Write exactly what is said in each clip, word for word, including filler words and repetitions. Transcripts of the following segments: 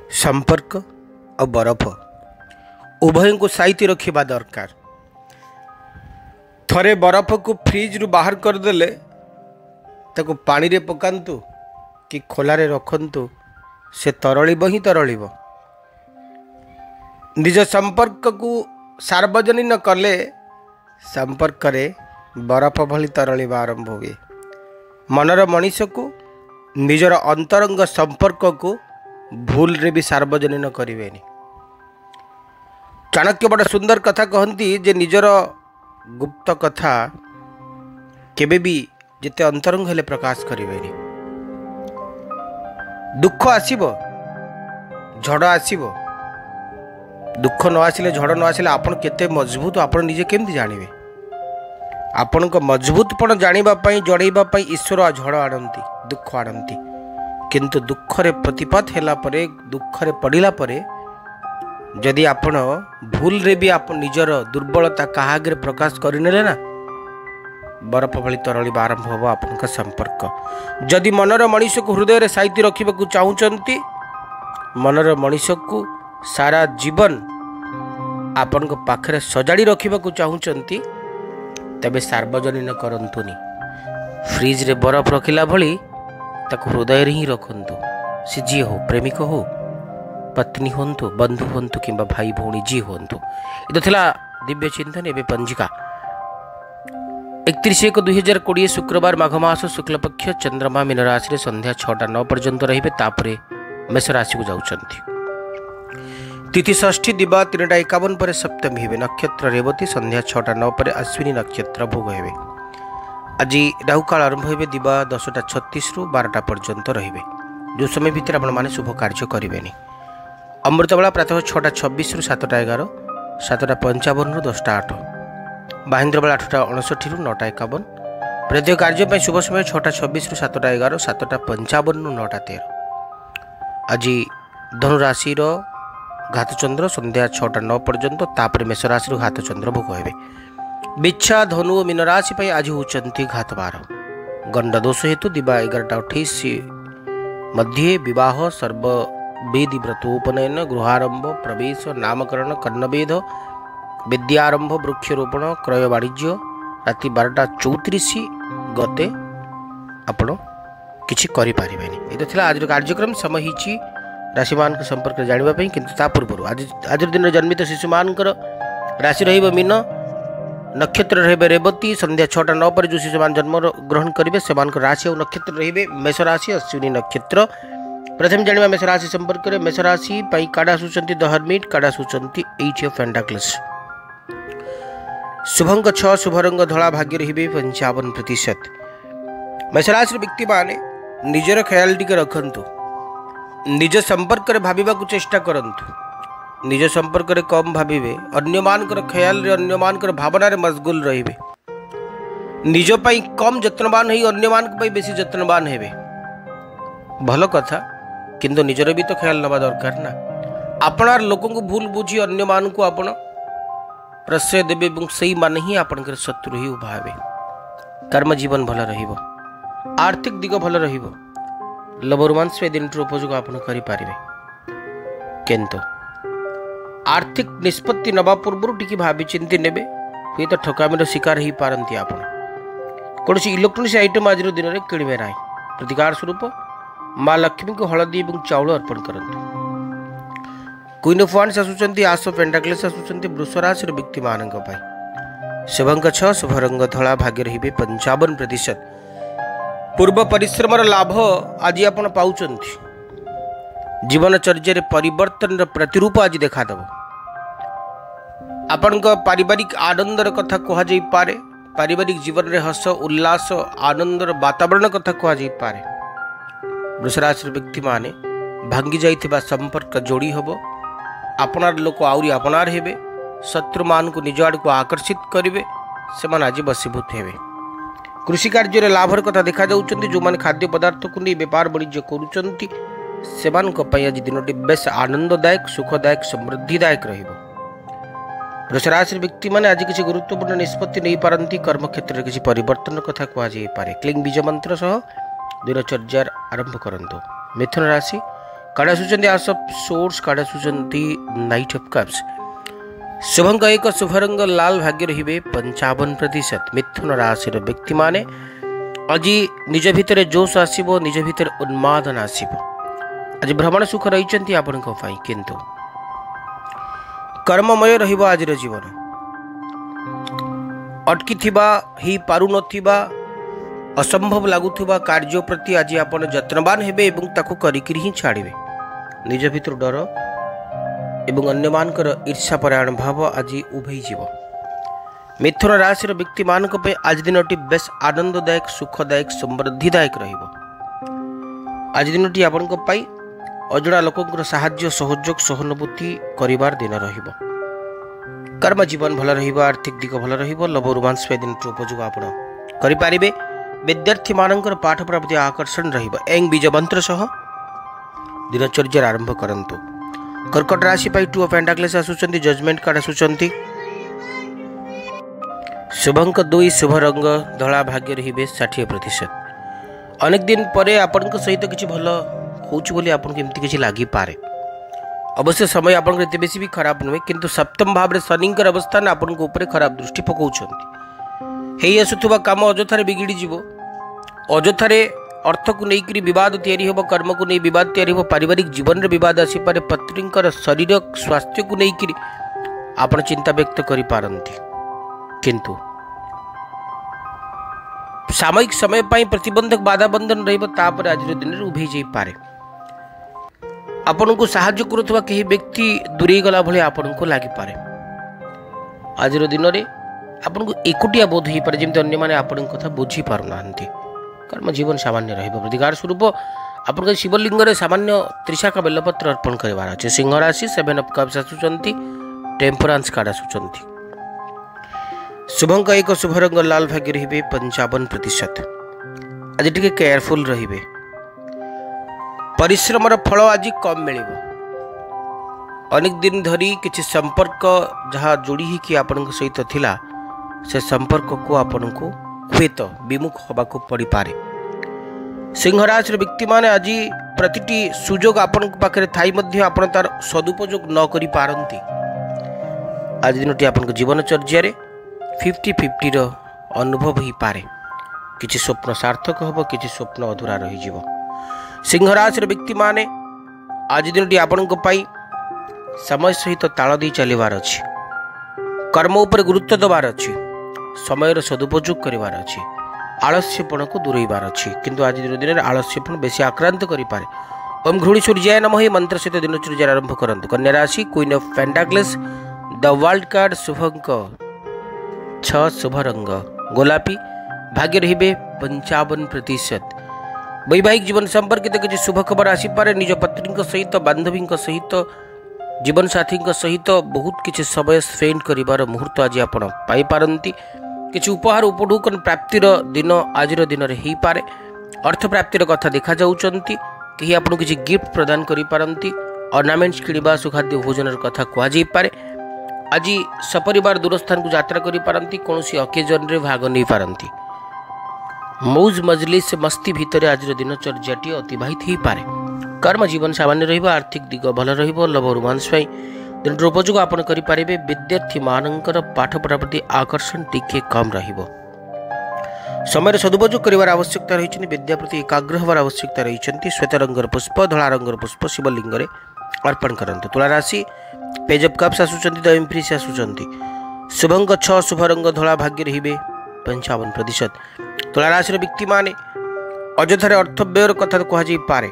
संपर्क और बरफ उभय को साइती रखा दरकार। थरे बरफ को फ्रिज रु बाहर करदेले ताको पानी रे पकांतु कि खोलारे रखंतु से तरलिब ही तरलिब। निज संपर्क को सार्वजनिक कले संपर्क रे बरफ भली तरलिबा आरंभ हुए। मनर मनीष को निजर अंतरंग संपर्क को भूल रे भी सार्वजनिक करें। चाणक्य बड़ा सुंदर कथा कहती जे निजर गुप्त कथा केबे भी जिते अंतरंग हेले प्रकाश करें। दुख आसीबो झड़ आसीबो, दुख न आसिले झड़ न आसिले आपण केते मजबूत आपण निजे केमती जानिबे। आपण को मजबूतपण जानिबा पई जणैबा पई ईश्वर झड़ आनंती दुख आनंती, किंतु दुख रे प्रतिपत हेला परे दुख रे पड़िला परे जदि आपण भूल रे भी आप निजर दुर्बलता कहा आगे प्रकाश करनेले ना बरफ भली तरलिबा आरंभ हो आपन संपर्क। जदि मनर मनीष को हृदय रे साइती रखिबा चाहूचंती, मनर मनीष को सारा जीवन आपन को पाखरे सजाड़ी रखिबा चाहूचंती तबे सार्वजनिक करंतुनी। फ्रिज रे बरफ रखिला भली ताको हृदय रे ही रखंतु। से जी हो प्रेमिक हो पत्नी होंतु बंधु होंतु कि भाई भौणी जी होंतु। ये तो दिव्य चिंतन एवं पंजिका एकतीस एक दुई हजार कोड़े शुक्रवार माघ मास शुक्लपक्ष चंद्रमा मीन राशि संध्या छटा नौ पर्यंत रहिबे। तापरे मेष राशि को जाउछंती। तिथि षष्ठी दिवा तीन टा एकावन पर सप्तमी हेबे। नक्षत्र रेवती संध्या छटा नौ पर अश्विनी नक्षत्र भोग हेबे। आज राहुकाल आरंभ होबे दिवा दसटा छत्तीस रु बारटा पर्यंत रहिबे। जो समय भितर आपण माने शुभ कार्य करिवेनी। अमृतबेला प्रातः छटा छब्बीस रु सातटा एगार, सातटा पंचावन रु दसटा आठ, बाहेन्द्र बेला आठटा अणसठी रु नौटा एकावन। प्रत्येक कार्य शुभ समय छटा छब्बीस रु सातटा एगार, सातटा पंचावन रु नौटा तेरह। आज धनुराशि घातचंद्र संध्या छटा नौ पर्यंत, तापर मेष राशि घातचंद्र भोग हेबे। बिच्छा धनु मीन राशि आज होचंती घात बार। गंड दोष हेतु दिवा एगारटा अठाईस मध्य विवाह सर्व वेदी व्रतोपनयन गृहारंभ प्रवेश नामकरण कर्णवेद विद्यारंभ वृक्षरोपण क्रय वाणिज्य राति बारटा चौतीस गते आपण किसी करें। ये तो आज कार्यक्रम समय ही राशि मान संपर्क जानापी, किंतु ता पूर्व आज आज दिन जन्मित शिशु मान राशि रहिबो मीन, नक्षत्र रहिबे रेवती। संध्या छटा नौ पर जो शिशु मान जन्म ग्रहण करेंगे से राशि और नक्षत्र रहिबे मेष राशि अश्विनी नक्षत्र। प्रथम जानिबा मेष राशि संपर्क में। मेष राशि पई काडा सुचंती द हर्मिट, काडा सुचंती एट ऑफ पेंटाकल्स। शुभंक छ, शुभ रंग धला, भाग्य रहिबे पंचावन प्रतिशत। मेष राशि व्यक्ति माने निजर ख्याल टिके रखंतु। निज संपर्क रे भाबिबा को चेष्टा करंतु। निज संपर्क रे कम भाबिबे, अन्य मानकर ख्याल रे अन्य मानकर भावना रे मशगुल रहिबे। निज पई कम यत्नवान होई अन्य मान पई बेसी यत्नवान हेबे। भल कथा, किंतु निजर भी तो ख्याल नवा दरकार ना। आपनार लोकों को भूल बुझी अन्य मान को आपण प्रश्रय देबे और सही मान ही आपनकर शत्रु ही उभा हेबे। कर्म जीवन भल रहिबो, आर्थिक दिग भल रहिबो, लव रोमांस में दिन उपयोग आप करें। किंतु आर्थिक निष्पत्ति नवा पूर्व टी भावी चिंती ने हुए तो ठकामीर शिकार हो पारती। आप कौन इलेक्ट्रोनिक्स आइटम आज दिन में किणवे ना। प्रतिकार स्वरूप माँ लक्ष्मी को हलदी और चाउल अर्पण करंतु। क्वीन ऑफ वांड्स आसुचंती आस ऑफ पेंटाकल्स आसुचंती वृष राशि व्यक्ति मानक पाई। शुभंक छ, शुभ रंग धला, भाग्य रहिबे पंचावन प्रतिशत। पूर्व परिश्रम लाभ आज आप पाउचंती। जीवनचर्या परिवर्तन प्रतिरूप आज देखादेव। आपण पारिवारिक आनंदर कथा कहुई पारे। पारिवारिक जीवन में हस उल्लास आनंदर वातावरण कथा कहुई पारे। वृष राशि व्यक्ति माने भांगी जाइथिबा संपर्क जोड़ी हबो। आपनार लोक आउरी आपनार हेबे। शत्रु मान को निज आड़ को आकर्षित करेंगे, से आज बसीभूत हेबे। कृषि कार्य लाभर कथा देखा जाउछंती। जो माने खाद्य पदार्थ को नहीं व्यापार वाणिज्य करूछंती सेमान को पई आज दिनटी बेस आनंददायक सुखदायक समृद्धिदायक रहिबो। वृष राशि व्यक्ति माने आज किसी गुरुत्वपूर्ण निष्पत्ति नहीं पारंती। कर्म क्षेत्र में किसी परिवर्तन कथा कहुई पारे। क्लिंग बीज मंत्र सह दिनचर्या आरंभ करंतु। मिथुन राशि कार्ड आसुचंती आस ऑफ सोर्स, कार्ड आसुचंती नाइट ऑफ कप्स। शुभंक एक शुभ रंग लाल, भाग्य रहिबे पंचावन प्रतिशत। मिथुन राशि व्यक्ति माने आज निज भितर जोश आसीबो, निज भितर उन्मादन आसीबो। आज भ्रमण सुख रही आपण किंतु कर्ममय रहिबो आजिर जीवन। अटकी थिबा ही पारु नथिबा असंभव लगुवा कार्य प्रति आज आप जत्नवान हेबे एवं ताकू करिकिरी ही छाड़िबे। निज भितर डर एवं अन्य मानकर ईर्षा परायण भाव आज उभई जीव। मिथुन राशि व्यक्ति मानक पे आज दिनटी बेस आनंददायक, सुखदायक, समृद्धिदायक रहिबो। आज दिनटी आपन को पाई अजड़ा लोकंकर साहाय्य, सहयोग, सहानुभूति करिवार दिन रहिबो। कर्म जीवन भल रहिबो, आर्थिक दिग भल रहिबो। लव रोमांस दिन उपयोग आपण करि पारिबे। विद्यार्थी मानकर पाठ प्राप्ति आकर्षण रहिबो। एंग बीज मंत्र सह दिनचर्या आरंभ करंतु। कर्कट राशि पाई टू ऑफ पेंटाकल्स आसुचंती, जजमेंट कार्ड आसुचंती। शुभंक दुई, शुभ रंग धला, भाग्य रहिबे षाठी प्रतिशत। अनेक दिन परे आपन सहित किछि भल होउछ बोली आपन केमति किछि लागि पारे। अवश्य समय आपन एते बेसी भी खराब नुहे, किंतु सप्तम भाव रे शनिकर अवस्थान आपन को ऊपर खराब दृष्टि पकाउछंती। हेई आसुथुबा काम अजथारे बिगिड़ी जीवो। अजथारे अर्थ को लेकर विवाद तैयारी होब, कर्म को नहीं विवाद तैयारी होब, पारिवारिक जीवन रे विवाद आसी पारे। पत्नींकर शरीर स्वास्थ्य को लेकर आपन चिंता व्यक्त करि पारंती, किंतु सामयिक समय पाई प्रतिबंधक बाधा बंधन रहिबो। तापर आज दिन रे उभै जाई पारे। आपन को सहायता करुवा कहीं व्यक्ति दूरे गला भले आपन को लगी पारे। आज दिन में आपन को एकुटिया बोध हो पारे, जमी अन्य मैंने आपन कथा बुझी पारना। कर्म जीवन सामान्य रहिबो। प्रतिकार स्वरूप आपन शिवलिंग रे सामान्य त्रिशाखा बेलपत्र अर्पण करवार अच्छे। सिंह राशि सेवन ऑफ कप्स आसुचंती, टेम्परांस कार्ड आसुचंती। शुभंक एक, शुभ रंग लाल, भाग्य रहिबे पंचावन प्रतिशत। आज टिके केयरफुल रहिबे। परिश्रम फल आज कम मिल। अनेक दिन धरी किसी संपर्क जहाँ जोड़ी कि आपण सहित थिला, से संपर्क को आपण को हुए तो विमुख होगा पड़ पारे। सिंह राशि व्यक्ति माने आज प्रतिटी सुजोग आपण पाखे थाई मध्य आपण तार सदुपयोग न करि पारंती। आज दिनटी आपण जीवनचर्या रे फिफ्टी फिफ्टी रो अनुभव ही पारे। किछि स्वप्न सार्थक होबो, किछि स्वप्न अधूरा रही जीवो। सिंह राशि व्यक्ति माने आज दिनटी आपण पाई समय सहित ताल दी चलिबार अछि। कर्म उपर गुरुत्व देवार अछि। समय सदुपयोग करिवार अछि। आलस्यपण को दूरेबार अछि, किंतु आज दिन दिन आलस्यपण बेसी आक्रांत करि पारे। ओम घृणी सूर्याय नमः ही मंत्र सहित दिनचर्या आरंभ करंतु। कन्या राशि queen of pentacles, the world card, शुभंक छ, शुभ रंग गोलापी, भाग्य रहिबे पंचावन प्रतिशत। वैवाहिक जीवन संपर्कित किसी शुभ खबर आसी पारे। निज पत्नी सहित, बांधवी सहित, जीवन साथी सहित बहुत किसी समय स्पेंड करिवार मुहूर्त आज आप पाई पारंती। किसी उपहार उपढौकन प्राप्तिर दिन आज दिन में हो पारे। अर्थ प्राप्तिर कथा देखा जाउचंती। कहीं आपन किसी गिफ्ट प्रदान करि पारंती। अर्नामेंट्स किणवा, सुखाद्य भोजन कथा कह जाई पारे। आज सपरिवार दूरस्थान को यात्रा करि पारंती। कौनसी अकेजन रे भाग नहीं पारंती। मौज मजलिस मस्ती भितर आज दिनचर्याटी अतिबाहित हो पारे। कर्म जीवन सामान्य रहिबो। आर्थिक दिग भल रहिबो। लव रोमांस दिन उपयोग आपन करि पारिबे। विद्यार्थी मानकर पाठ पढ़ा आकर्षण टिके कम रहिबो। समय सदुपयोग करिवार आवश्यकता रही। विद्या प्रति एकाग्र होवार आवश्यकता रही। श्वेत रंगर पुष्प, धला रंगर पुष्प शिवलिंग रे अर्पण करंतु। तुला राशि पेज ऑफ कप्स आसुचंती, द एम्प्रेस आसुचंती। शुभंक छ, शुभ रंग धला, भाग्य रहिबे पंचावन प्रतिशत। तुला राशि व्यक्ति माने अजथारे अर्थ व्ययर कथा कह जाई पारे।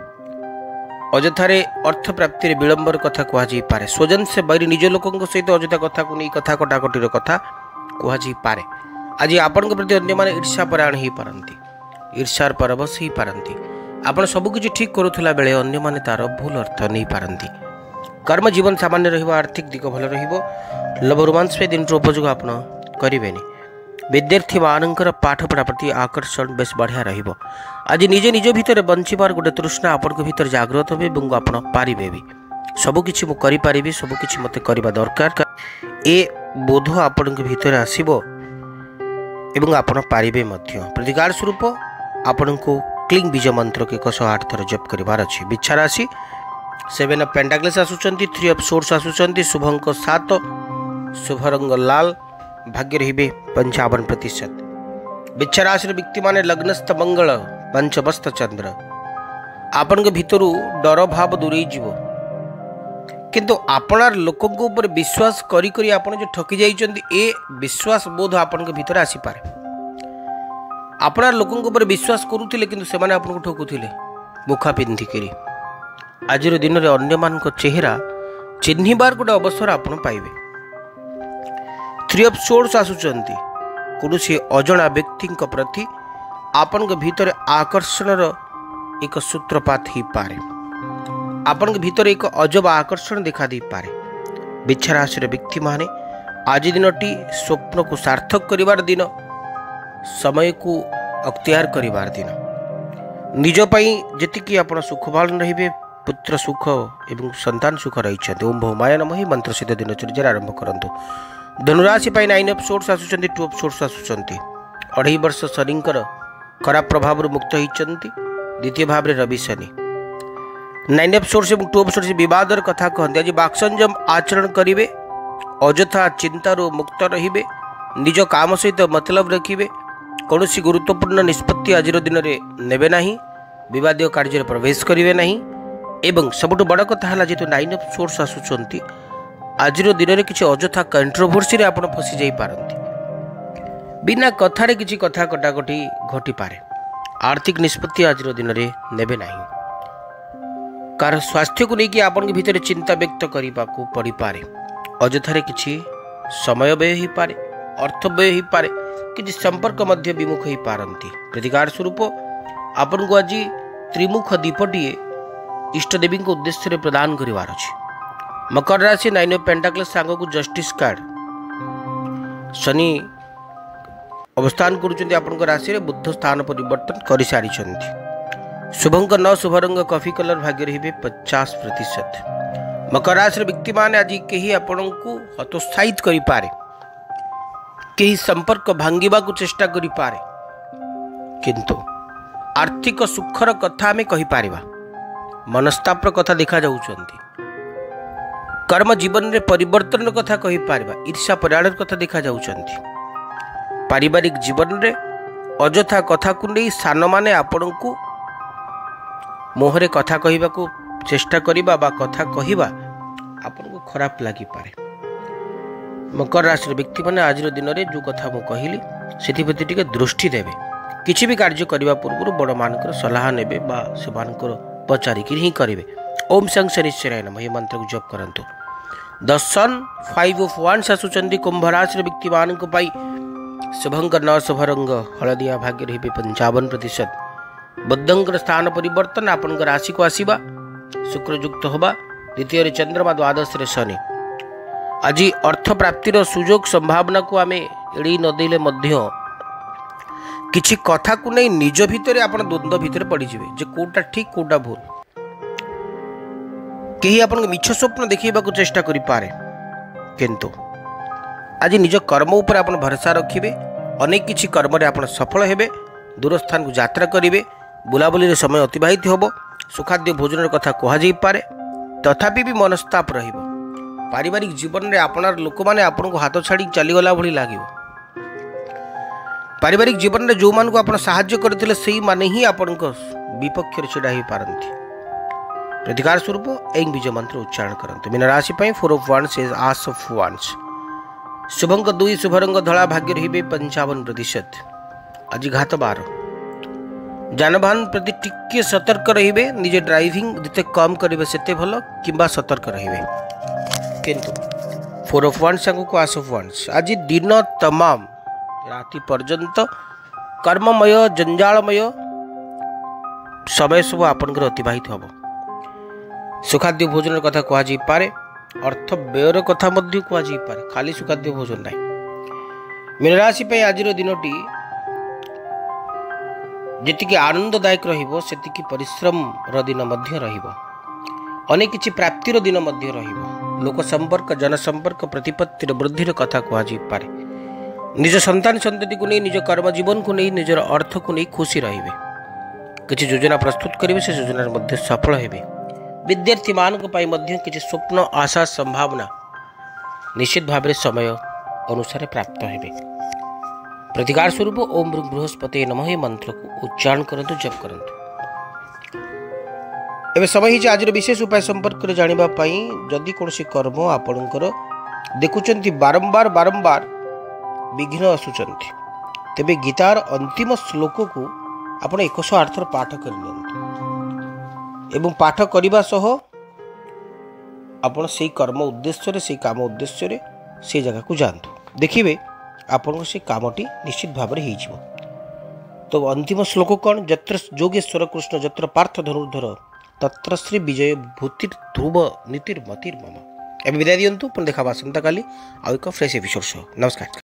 अजथारे अर्थ प्राप्ति विलंबर कथा कह जाई पारे। स्वजन से बैरी निज लोकंक सहित अजथा कथा को नहीं कथा कटाकटीर कथा कह जाई पारे। आज आपण प्रति अन्य माने ईर्षा परायण हो पारंती। ईर्षार परवश हो पारंती। आपण सबकिछि ठीक करुथला बेले अन्य माने तार भूल अर्थ नहीं पारंती। कर्म जीवन सामान्य रहिबो। आर्थिक दिग भल रहिबो। लव रोमांस पे दिन उपयोग आपण करिवेनी। विद्यार्थी मानकर पाठ पढ़ा प्रति आकर्षण बेस बढ़िया रहिबो। आज निजे निज भितर बंचिबार गोटे तृष्णा आपण भितर जागृत होबे एवं आपण पारिबे भी। सबकिछि मु करि पारिबे, सबकिछि मते करबा दरकार, ए बोध आपण भितर आसीबो एवं आपण पारिबे मध्य। प्रतिकार स्वरूप आपण को क्लिंग बीज मंत्र के एक सौ आठ थर जप करिवार अछि। बिच्छा राशि सेवेन अफ पेंटाक्लेस आसुचंती, थ्री अफ सोर्स आसुचंती, शुभ अंक सात, शुभ रंग लाल, भाग्य रहिबे पंचावन प्रतिशत। बिच्छा राशि व्यक्ति माने लग्नस्थ मंगल, पंचमस्थ चंद्र, आपण भितर डर भाव दूरे जीव, किंतु आपणार लोकंक ऊपर विश्वास करी करी आपण जो ठकी जाइछन्ती ए विश्वास बोध आपण भितर आसी पारे। आपणार लोकंक ऊपर विश्वास करूथिले किंतु सेमाने आपण को ठकुथिले मुखा पिंधि करी। आजिर दिन में अन्य मान चेहरा चिन्हिबार गोटे अवसर आपण पाइबे। थ्री अफ सोर्स आसुचंती, कौनसी अजणा व्यक्ति प्रति आपण भीतर आकर्षण एक सूत्रपात हो पारे, आपण भीतर एक अजब आकर्षण देखा दे पारे। बिच्छा राशि व्यक्ति माने आज दिनटी स्वप्न को सार्थक करिवार दिन, समय को अख्तियार करिवार दिन, निज पई जेतिकी आपण सुखवान रहिबे, पुत्र सुख एवं संतान सुख रही। ओम भौमाय नमः मंत्र सिद्ध दिनचर्या आरंभ करंतु। धनुराशि पाई नाइन अफ सोर्स आसुचंती, टू अफ सोर्स आसुचंती, अढ़ाई वर्ष शनिंकर खराब प्रभाव मुक्त होइचंती। द्वितीय भाव में रवि शनि। नाइन अफ सोर्स एवं टू अफ सोर्स विवादर कथा कहते। आज बाक्संजम आचरण करिवे, अजथा चिंतारू मुक्त रहिबे, निज काम सहित मतलब रखिबे, कौनसी गुरुत्वपूर्ण निष्पत्ति आज दिन में नेबे नहीं, विवादीय कार्य प्रवेश करिवे नहीं, एवं सबुठ बड़ कथा है जेहेतु नाइन अफ सोर्स आसुचंती आज दिन में किसी अजथा कंट्रोवर्सी रे आपण फसी जाई पारंती, बिना कथारे किसी कथा कटाकटी घटी पारे। आर्थिक निष्पत्ति आज दिन में नेबे नहीं, कार स्वास्थ्य को लेकिन आपण भीतर चिंता व्यक्त करने को पड़ी पारे। अजथारे किसी समय व्यय हो पारे, अर्थ व्यय हो पारे, किसी संपर्क मध्य विमुख हो पारंती। प्रतिकार स्वरूप आपण को आज त्रिमुख दीपटीए इष्टदेवी उद्देश्य प्रदान करिवार अछि। मकर राशि नाइन अफ पेंटाक्लेस सांग को जस्टिस कार्ड। शनि अवस्थान करुचंती आपण राशि रे, बुद्ध स्थान परिवर्तन कर सारी। शुभ अंक नौ, शुभ रंग कॉफी कलर, भाग्य रहिबे पचास प्रतिशत। मकर राशि व्यक्ति माने आज कहीं आपण को हतोत्साहित करि पारे, कहीं संपर्क भांगिबा को चेष्टा करि पारे, किंतु आर्थिक सुखर कथा आमे कहि पारिबा। मनस्तापर कथा देखा जाउचंती, कर्म जीवन रे परिवर्तन कथा कहि पारिबा, ईर्ष्या परायण कथा देखा जाउचंती। पारिवारिक जीवन रे अजथा कथा को नहीं सान माने आपण को मोहरे कथा कहिबा को चेष्टा करिबा बा कथा कहिबा आपण को खराब लागि पारे। मकर राशि व्यक्ति माने आज दिन में जो कथा मु कहली सेति प्रति टिके दृष्टि देबे। किछि भी कार्य करबा पूर्व बड़ मानकर सलाह नेबे बा सेमानकर पचारिक ही करेंगे। ओम शं शनिश्चराय नमः मंत्र को जप करंतु। द सन फाइव ऑफ वांस आसुचंदी, कुंभ राशि व्यक्ति मान को पाई शुभंक नौ, शुभ रंग हलदिया, भाग्य रहिबे पंचावन प्रतिशत। बुद्धंकर स्थान परिवर्तन आपण राशि को आसीबा, शुक्र युक्त होबा, द्वितीय चंद्रमा, द्वादश रे शनि। आज अर्थ प्राप्तिर सुजोग संभावना को आमे एड़ी न देले मध्य किछि कथा को नहीं निज भितर आपण द्वंद्व भितर पड़ी जिवे जे कोटा ठीक कोटा भूल। कहीं आपण मिछ स्वप्न देखिबा को चेष्टा करि पारे, किंतु आज निज कर्म ऊपर आपण भरोसा रखिबे। अनेक किछि कर्म रे आपण सफल हेबे, दूर स्थान को यात्रा करिवे, बुलाबुली रे समय अतिबाहित होबो, सुखाद्य भोजन कथा कहा जाई पारे, तथापि भी मनस्ताप रहिबो। पारिवारिक जीवन रे आपणार लोक माने आपण को हाथ छाड़ी चली गला भली लागिबो। पारिवारिक जीवन में जो मान को आपण साहाय्य करथिले सेही माने ही आपण को विपक्ष रे छिड़ा ही पारंती। प्रतिकार स्वरूप एक बीज मंत्र उच्चारण करंतु। मीन राशि पई four of wands is ace of wands. शुभंक दुई, शुभ रंग धला, भाग्य रहिबे पंचावन प्रतिशत। आज घात बार, जानवाहन प्रति टिके सतर्क रहिबे, निजे ड्राइविंग जिते कम करिवे सेते भलो, किंबा सतर्क रहिबे। किंतु फोर ऑफ वांस सांग को आस ऑफ वांस। आज दिन तमाम राति पर्यंत कर्ममय जंजालमय समय सब आपनकर अतिबाहित हम। सुखाद्य भोजन कथा कह पारे, अर्थ व्ययर कथा मध्य कह पारे, खाली सुखाद्य भोजन ना। मीन राशि पे आज दिनटी जी आनंददायक रहिबो सेतिकी परिश्रम दिन मध्य रहिबो। अनेक किछि प्राप्तिर दिन मध्य रहिबो। लोक संपर्क, जनसंपर्क, प्रतिपत्तिर वृद्धिर कथा कह पारे। निज संतान संतति को नहीं, निज कर्म जीवन को नहीं, निजर अर्थ को नहीं खुशी रहिबे। किछि योजना प्रस्तुत करिवे, से योजना मध्य सफल हेबे। विद्यार्थी मानक पई मध्य किछि स्वप्न आशा संभावना निश्चित भाव में समय अनुसार प्राप्त हेबे। प्रतिकार स्वरूप ओम बृहस्पति नमः ये मंत्र को उच्चारण करंतु जप करंतु। एबे समय ही आज विशेष उपाय संपर्क में जानिबा पई जदि कोनोसी कर्म आपणकर देखुचंती बारंबार बारंबार विघ्न आसुचंती तेबे गीतार अंतिम श्लोक को आपण एक सौ आठ थर पाठ कर नियंतु एवं पाठ करने सह आपण से कर्म उद्देश्य से काम उद्देश्य से जगह को जातु देखिए आपण से कामटी निश्चित भाव में हो। तो अंतिम श्लोक कौन जत्र जोगेश्वर कृष्ण जत्र पार्थ धनुर्धर तत्र श्री विजय भूतिर ध्रुव नीतिर मतिर मम। एवं विदाय दिंतु पुनः देखा आसंता काली आउ एक फ्रेश एपिसोड। नमस्कार।